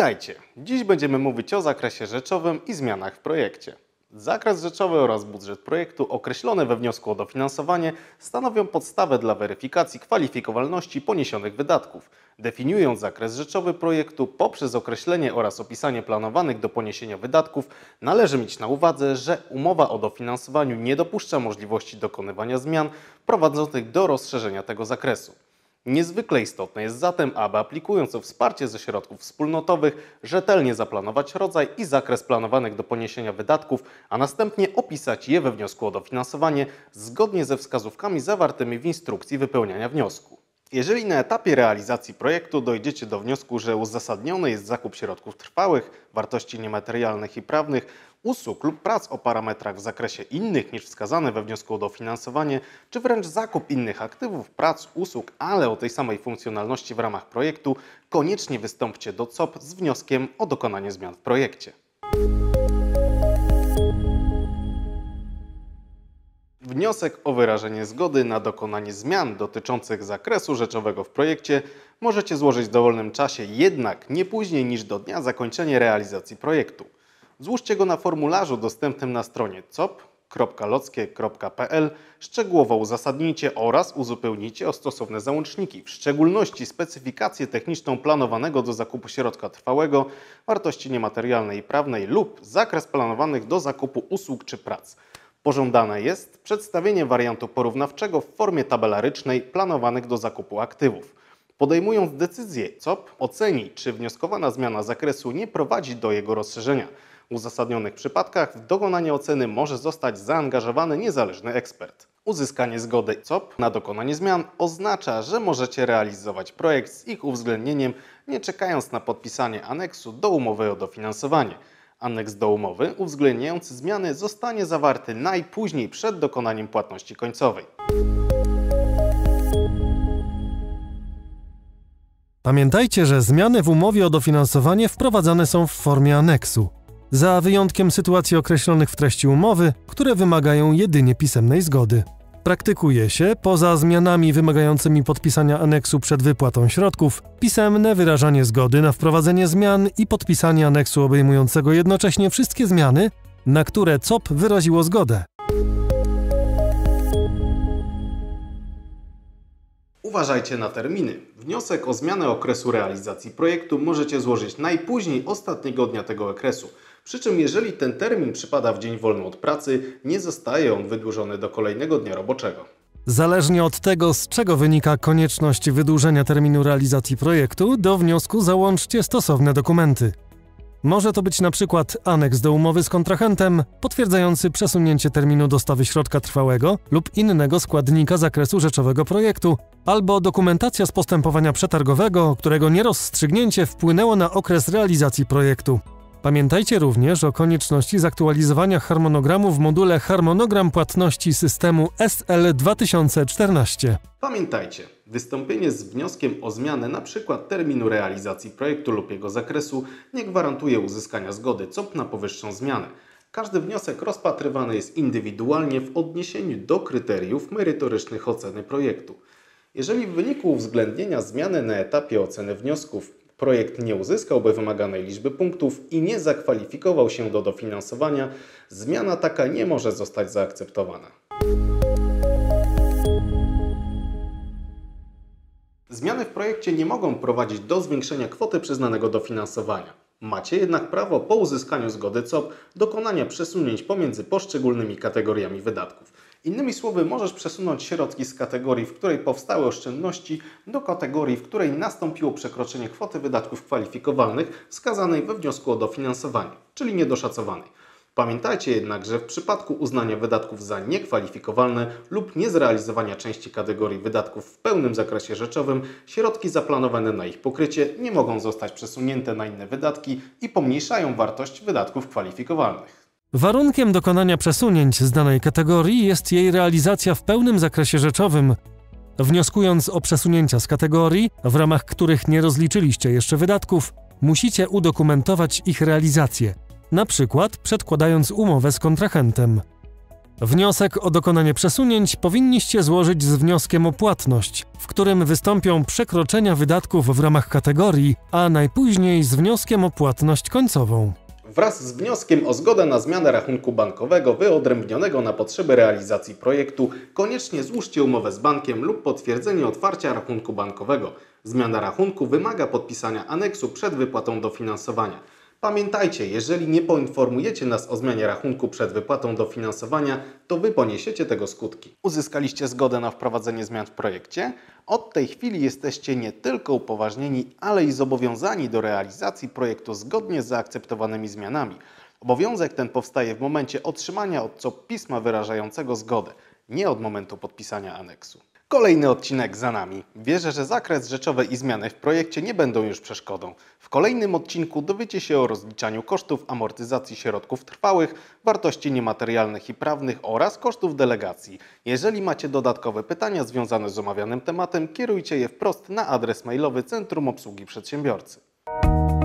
Witajcie! Dziś będziemy mówić o zakresie rzeczowym i zmianach w projekcie. Zakres rzeczowy oraz budżet projektu określone we wniosku o dofinansowanie stanowią podstawę dla weryfikacji kwalifikowalności poniesionych wydatków. Definiując zakres rzeczowy projektu poprzez określenie oraz opisanie planowanych do poniesienia wydatków, należy mieć na uwadze, że umowa o dofinansowaniu nie dopuszcza możliwości dokonywania zmian prowadzących do rozszerzenia tego zakresu. Niezwykle istotne jest zatem, aby aplikując o wsparcie ze środków wspólnotowych, rzetelnie zaplanować rodzaj i zakres planowanych do poniesienia wydatków, a następnie opisać je we wniosku o dofinansowanie zgodnie ze wskazówkami zawartymi w instrukcji wypełniania wniosku. Jeżeli na etapie realizacji projektu dojdziecie do wniosku, że uzasadniony jest zakup środków trwałych, wartości niematerialnych i prawnych, usług lub prac o parametrach w zakresie innych niż wskazane we wniosku o dofinansowanie, czy wręcz zakup innych aktywów, prac, usług, ale o tej samej funkcjonalności w ramach projektu, koniecznie wystąpcie do COP z wnioskiem o dokonanie zmian w projekcie. Wniosek o wyrażenie zgody na dokonanie zmian dotyczących zakresu rzeczowego w projekcie możecie złożyć w dowolnym czasie, jednak nie później niż do dnia zakończenia realizacji projektu. Złóżcie go na formularzu dostępnym na stronie cop.lockie.pl, szczegółowo uzasadnijcie oraz uzupełnijcie o stosowne załączniki, w szczególności specyfikację techniczną planowanego do zakupu środka trwałego, wartości niematerialnej i prawnej lub zakres planowanych do zakupu usług czy prac. Pożądane jest przedstawienie wariantu porównawczego w formie tabelarycznej planowanych do zakupu aktywów. Podejmując decyzję, COP oceni, czy wnioskowana zmiana zakresu nie prowadzi do jego rozszerzenia. W uzasadnionych przypadkach w dokonanie oceny może zostać zaangażowany niezależny ekspert. Uzyskanie zgody COP na dokonanie zmian oznacza, że możecie realizować projekt z ich uwzględnieniem, nie czekając na podpisanie aneksu do umowy o dofinansowanie. Aneks do umowy uwzględniający zmiany zostanie zawarty najpóźniej przed dokonaniem płatności końcowej. Pamiętajcie, że zmiany w umowie o dofinansowanie wprowadzane są w formie aneksu, za wyjątkiem sytuacji określonych w treści umowy, które wymagają jedynie pisemnej zgody. Praktykuje się, poza zmianami wymagającymi podpisania aneksu przed wypłatą środków, pisemne wyrażanie zgody na wprowadzenie zmian i podpisanie aneksu obejmującego jednocześnie wszystkie zmiany, na które COP wyraziło zgodę. Uważajcie na terminy. Wniosek o zmianę okresu realizacji projektu możecie złożyć najpóźniej ostatniego dnia tego okresu. Przy czym jeżeli ten termin przypada w dzień wolny od pracy, nie zostaje on wydłużony do kolejnego dnia roboczego. Zależnie od tego, z czego wynika konieczność wydłużenia terminu realizacji projektu, do wniosku załączcie stosowne dokumenty. Może to być na przykład aneks do umowy z kontrahentem, potwierdzający przesunięcie terminu dostawy środka trwałego lub innego składnika zakresu rzeczowego projektu, albo dokumentacja z postępowania przetargowego, którego nierozstrzygnięcie wpłynęło na okres realizacji projektu. Pamiętajcie również o konieczności zaktualizowania harmonogramu w module Harmonogram płatności systemu SL 2014. Pamiętajcie, wystąpienie z wnioskiem o zmianę np. terminu realizacji projektu lub jego zakresu nie gwarantuje uzyskania zgody COP na powyższą zmianę. Każdy wniosek rozpatrywany jest indywidualnie w odniesieniu do kryteriów merytorycznych oceny projektu. Jeżeli w wyniku uwzględnienia zmiany na etapie oceny wniosków projekt nie uzyskałby wymaganej liczby punktów i nie zakwalifikował się do dofinansowania, zmiana taka nie może zostać zaakceptowana. Zmiany w projekcie nie mogą prowadzić do zwiększenia kwoty przyznanego dofinansowania. Macie jednak prawo po uzyskaniu zgody COP dokonania przesunięć pomiędzy poszczególnymi kategoriami wydatków. Innymi słowy, możesz przesunąć środki z kategorii, w której powstały oszczędności, do kategorii, w której nastąpiło przekroczenie kwoty wydatków kwalifikowalnych wskazanej we wniosku o dofinansowanie, czyli niedoszacowanej. Pamiętajcie jednak, że w przypadku uznania wydatków za niekwalifikowalne lub niezrealizowania części kategorii wydatków w pełnym zakresie rzeczowym, środki zaplanowane na ich pokrycie nie mogą zostać przesunięte na inne wydatki i pomniejszają wartość wydatków kwalifikowalnych. Warunkiem dokonania przesunięć z danej kategorii jest jej realizacja w pełnym zakresie rzeczowym. Wnioskując o przesunięcia z kategorii, w ramach których nie rozliczyliście jeszcze wydatków, musicie udokumentować ich realizację, na przykład przedkładając umowę z kontrahentem. Wniosek o dokonanie przesunięć powinniście złożyć z wnioskiem o płatność, w którym wystąpią przekroczenia wydatków w ramach kategorii, a najpóźniej z wnioskiem o płatność końcową. Wraz z wnioskiem o zgodę na zmianę rachunku bankowego wyodrębnionego na potrzeby realizacji projektu koniecznie złóżcie umowę z bankiem lub potwierdzenie otwarcia rachunku bankowego. Zmiana rachunku wymaga podpisania aneksu przed wypłatą dofinansowania. Pamiętajcie, jeżeli nie poinformujecie nas o zmianie rachunku przed wypłatą dofinansowania, to Wy poniesiecie tego skutki. Uzyskaliście zgodę na wprowadzenie zmian w projekcie? Od tej chwili jesteście nie tylko upoważnieni, ale i zobowiązani do realizacji projektu zgodnie z zaakceptowanymi zmianami. Obowiązek ten powstaje w momencie otrzymania od COP pisma wyrażającego zgodę, nie od momentu podpisania aneksu. Kolejny odcinek za nami. Wierzę, że zakres rzeczowy i zmiany w projekcie nie będą już przeszkodą. W kolejnym odcinku dowiecie się o rozliczaniu kosztów amortyzacji środków trwałych, wartości niematerialnych i prawnych oraz kosztów delegacji. Jeżeli macie dodatkowe pytania związane z omawianym tematem, kierujcie je wprost na adres mailowy Centrum Obsługi Przedsiębiorcy.